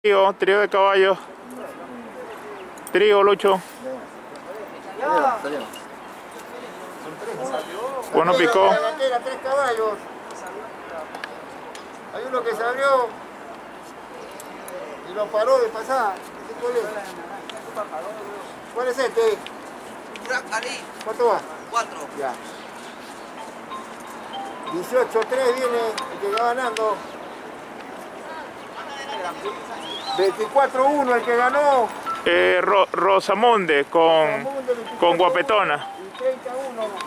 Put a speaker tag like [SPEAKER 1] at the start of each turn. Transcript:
[SPEAKER 1] Trío de caballos. Trío, Lucho. Bueno, picó.
[SPEAKER 2] La 3 caballos. Hay uno que se abrió y lo paró de pasar. ¿Cuál es este? ¿Cuánto va?
[SPEAKER 3] 4.
[SPEAKER 2] Ya. 18-3 viene el que va ganando. 24-1 el que ganó.
[SPEAKER 1] Rosamunde con Guapetona.
[SPEAKER 2] Y 30-1.